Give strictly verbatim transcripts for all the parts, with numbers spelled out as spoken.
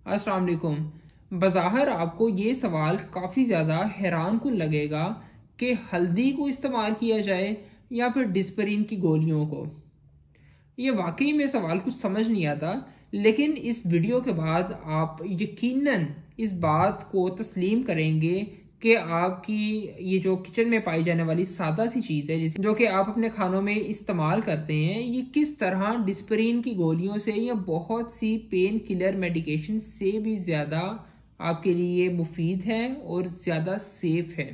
अस्सलाम वालेकुम। बज़ाहिर आपको ये सवाल काफ़ी ज़्यादा हैरान कुन लगेगा कि हल्दी को इस्तेमाल किया जाए या फिर डिस्परिन की गोलियों को। ये वाकई में सवाल कुछ समझ नहीं आता, लेकिन इस वीडियो के बाद आप यकीनन इस बात को तस्लीम करेंगे कि आपकी ये जो किचन में पाई जाने वाली सादा सी चीज़ है जिस जो कि आप अपने खानों में इस्तेमाल करते हैं, ये किस तरह डिस्परिन की गोलियों से या बहुत सी पेन किलर मेडिकेशन से भी ज़्यादा आपके लिए मुफीद है और ज़्यादा सेफ है।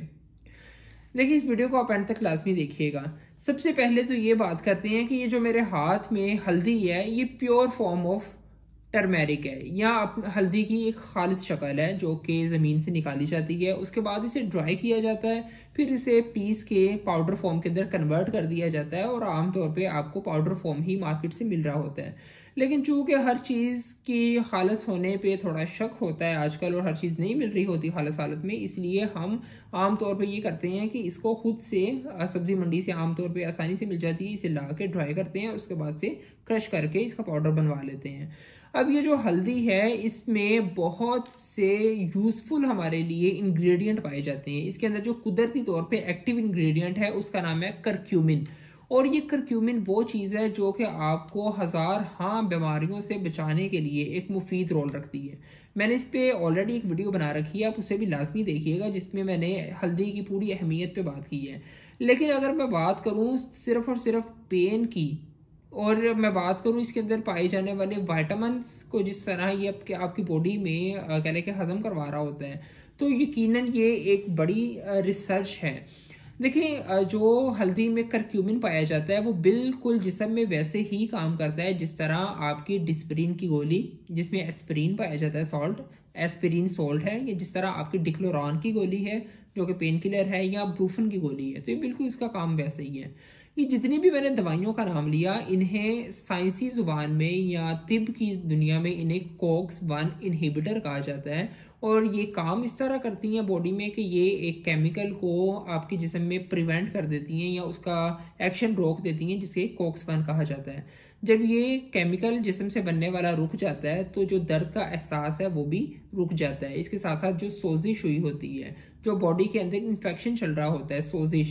देखिए, इस वीडियो को आप एंड तक लाजमी देखिएगा। सबसे पहले तो ये बात करते हैं कि ये जो मेरे हाथ में हल्दी है, ये प्योर फॉर्म ऑफ टर्मेरिक है या हल्दी की एक खालिस शक्ल है जो कि ज़मीन से निकाली जाती है। उसके बाद इसे ड्राई किया जाता है, फिर इसे पीस के पाउडर फॉर्म के अंदर कन्वर्ट कर दिया जाता है और आमतौर पे आपको पाउडर फॉर्म ही मार्केट से मिल रहा होता है। लेकिन चूँकि हर चीज़ की खालस होने पे थोड़ा शक होता है आजकल और हर चीज़ नहीं मिल रही होती खालस हालत में, इसलिए हम आम तौर पे ये करते हैं कि इसको खुद से सब्ज़ी मंडी से आम तौर पे आसानी से मिल जाती है, इसे ला के ड्राई करते हैं और उसके बाद से क्रश करके इसका पाउडर बनवा लेते हैं। अब ये जो हल्दी है, इसमें बहुत से यूज़फुल हमारे लिए इंग्रेडिएंट पाए जाते हैं। इसके अंदर जो कुदरती तौर पे एक्टिव इंग्रेडिएंट है उसका नाम है करक्यूमिन, और ये करक्यूमिन वो चीज़ है जो कि आपको हज़ार हाँ बीमारियों से बचाने के लिए एक मुफीद रोल रखती है। मैंने इस पर ऑलरेडी एक वीडियो बना रखी है, आप उसे भी लाजमी देखिएगा, जिसमें मैंने हल्दी की पूरी अहमियत पे बात की है। लेकिन अगर मैं बात करूँ सिर्फ और सिर्फ पेन की, और मैं बात करूँ इसके अंदर पाए जाने वाले वाइटामिन्स को, जिस तरह ये आपके आपकी बॉडी में कह लें कि हज़म करवा रहा होता है, तो यकीनन ये एक बड़ी रिसर्च है। देखिए, जो हल्दी में करक्यूमिन पाया जाता है वो बिल्कुल जिस्म में वैसे ही काम करता है जिस तरह आपकी डिस्परिन की गोली, जिसमें एस्पिरिन पाया जाता है, सॉल्ट एस्पिरिन सॉल्ट है, या जिस तरह आपकी डिक्लोरॉन की गोली है जो कि पेन किलर है, या ब्रूफन की गोली है, तो ये बिल्कुल इसका काम वैसे ही है। ये जितनी भी मैंने दवाइयों का नाम लिया, इन्हें साइंसी ज़ुबान में या तिब की दुनिया में इन्हें कॉक्स वन इनहिबिटर कहा जाता है, और ये काम इस तरह करती हैं बॉडी में कि ये एक केमिकल को आपके जिस्म में प्रिवेंट कर देती हैं या उसका एक्शन रोक देती हैं, जिसे कॉक्स वन कहा जाता है। जब ये केमिकल जिस्म से बनने वाला रुक जाता है तो जो दर्द का एहसास है वो भी रुक जाता है। इसके साथ साथ जो सोजिश हुई होती है, जो बॉडी के अंदर इन्फेक्शन चल रहा होता है, सोजिश,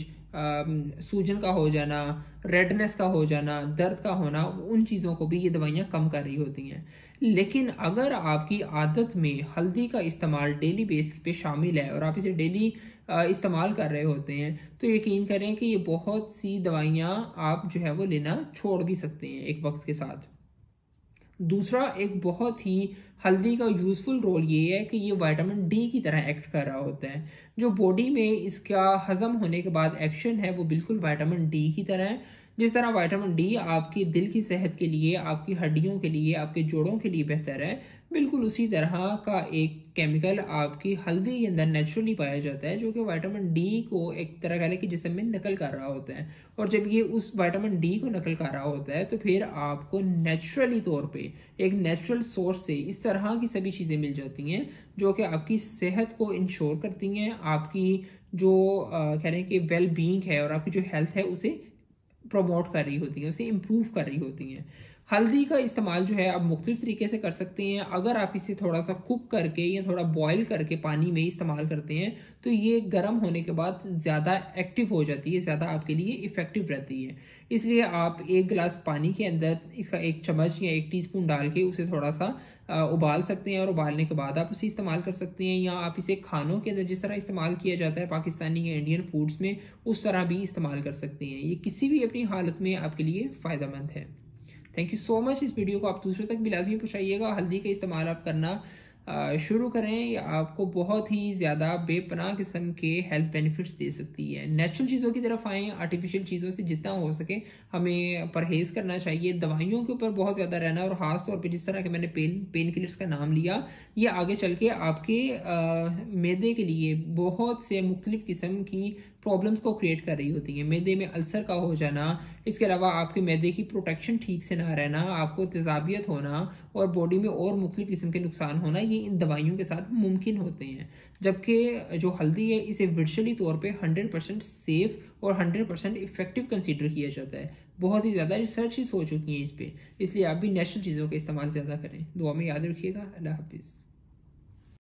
सूजन का हो जाना, रेडनेस का हो जाना, दर्द का होना, उन चीज़ों को भी ये दवाइयाँ कम कर रही होती हैं। लेकिन अगर आपकी आदत में हल्दी का इस्तेमाल डेली बेस पे शामिल है और आप इसे डेली इस्तेमाल कर रहे होते हैं, तो यकीन करें कि ये बहुत सी दवाइयाँ आप जो है वो लेना छोड़ भी सकते हैं एक वक्त के साथ। दूसरा, एक बहुत ही हल्दी का यूज़फुल रोल ये है कि ये विटामिन डी की तरह एक्ट कर रहा होता है। जो बॉडी में इसका हज़म होने के बाद एक्शन है वो बिल्कुल विटामिन डी की तरह है। जिस तरह विटामिन डी आपकी दिल की सेहत के लिए, आपकी हड्डियों के लिए, आपके जोड़ों के लिए बेहतर है, बिल्कुल उसी तरह का एक केमिकल आपकी हल्दी के अंदर नेचुरली पाया जाता है जो कि विटामिन डी को एक तरह कह लें कि जिस्म में नकल कर रहा होता है। और जब ये उस विटामिन डी को नकल कर रहा होता है तो फिर आपको नेचुरली तौर पे एक नेचुरल सोर्स से इस तरह की सभी चीज़ें मिल जाती हैं जो कि आपकी सेहत को इंश्योर करती हैं, आपकी जो कह लें कि वेल बीइंग है और आपकी जो हेल्थ है उसे प्रमोट कर रही होती हैं, उसे इम्प्रूव कर रही होती हैं। हल्दी का इस्तेमाल जो है आप मुख्तलिफ तरीके से कर सकते हैं। अगर आप इसे थोड़ा सा कुक करके या थोड़ा बॉयल करके पानी में इस्तेमाल करते हैं तो ये गर्म होने के बाद ज़्यादा एक्टिव हो जाती है, ज़्यादा आपके लिए इफ़ेक्टिव रहती है। इसलिए आप एक गिलास पानी के अंदर इसका एक चम्मच या एक टीस्पून डाल के उसे थोड़ा सा उबाल सकते हैं और उबालने के बाद आप उसे इस्तेमाल कर सकते हैं, या आप इसे खानों के अंदर जिस तरह इस्तेमाल किया जाता है पाकिस्तानी या इंडियन फूड्स में, उस तरह भी इस्तेमाल कर सकते हैं। ये किसी भी अपनी हालत में आपके लिए फ़ायदेमंद है। Thank you so much. इस वीडियो को आप दूसरों तक भी लाजमी पहुँचाइएगा। हल्दी का इस्तेमाल आप करना शुरू करें, या आपको बहुत ही ज़्यादा बेपनाह किस्म के हेल्थ बेनिफिट्स दे सकती है। नेचुरल चीज़ों की तरफ आएँ, आर्टिफिशियल चीज़ों से जितना हो सके हमें परहेज़ करना चाहिए। दवाइयों के ऊपर बहुत ज़्यादा रहना, और ख़ास तौर पे जिस तरह के मैंने पेन पेन किलर्स का नाम लिया, ये आगे चल के आपके मैदे के लिए बहुत से मुख्तलिफ किस्म की प्रॉब्लम्स को क्रिएट कर रही होती हैं। मैदे में अल्सर का हो जाना, इसके अलावा आपके मैदे की प्रोटेक्शन ठीक से ना रहना, आपको तेज़ाबियत होना और बॉडी में और मुख्तलिफ किस्म के नुकसान होना, ये इन दवाइयों के साथ मुमकिन होते हैं। जबकि जो हल्दी है इसे वर्चुअली तौर पे हंड्रेड परसेंट सेफ और हंड्रेड परसेंट इफेक्टिव कंसीडर किया जाता है। बहुत ही ज़्यादा रिसर्चेस हो चुकी हैं इस पर, इसलिए आप भी नेचुरल चीज़ों का इस्तेमाल ज़्यादा करें। दुआ में याद रखिएगा। अल्लाह हाफिज़।